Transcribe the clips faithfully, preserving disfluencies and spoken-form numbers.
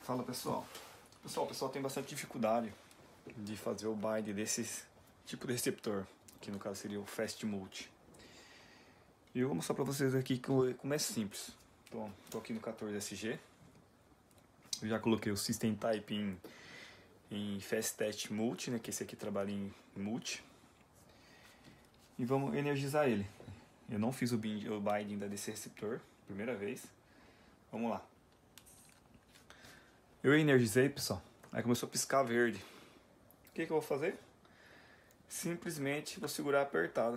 Fala pessoal, pessoal, o pessoal tem bastante dificuldade de fazer o bind desse tipo de receptor, que no caso seria o Fast Multi. E eu vou mostrar para vocês aqui como é simples. Então, estou aqui no quatorze S G, eu já coloquei o System Type em, em Fast Test Multi, né, que esse aqui trabalha em Multi. E vamos energizar ele. Eu não fiz o bind, o bind ainda desse receptor, primeira vez. Vamos lá. Eu energizei, pessoal, aí começou a piscar verde. O que, que eu vou fazer? Simplesmente vou segurar apertado.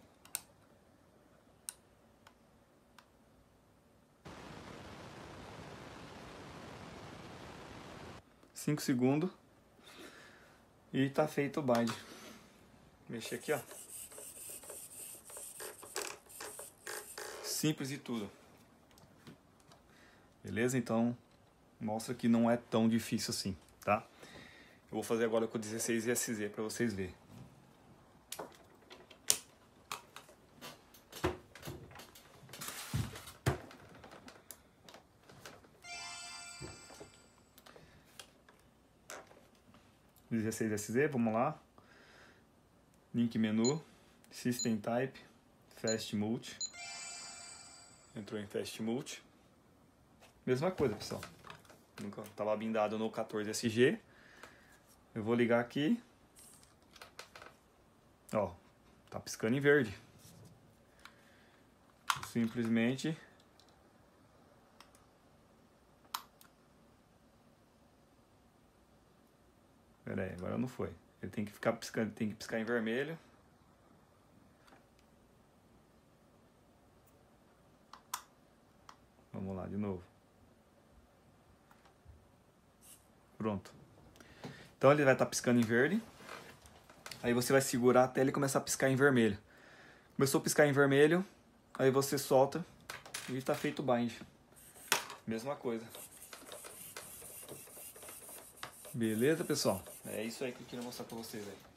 cinco segundos. E tá feito o bind. Mexer aqui, ó. Simples e tudo. Beleza? Então, mostra que não é tão difícil assim, tá? Eu vou fazer agora com o dezesseis S Z para vocês verem. dezesseis S Z, vamos lá. Link menu, System Type, Fast Multi. Entrou em Fast Multi. Mesma coisa, pessoal. Nunca estava bindado no quatorze S G. Eu vou ligar aqui. Ó, tá piscando em verde. Simplesmente Pera aí, agora não foi. Ele tem que ficar piscando, tem que piscar em vermelho. Vamos lá de novo. Pronto. Então ele vai estar piscando em verde. Aí você vai segurar até ele começar a piscar em vermelho. Começou a piscar em vermelho, aí você solta e está feito o bind. Mesma coisa. Beleza, pessoal? É isso aí que eu queria mostrar pra vocês aí.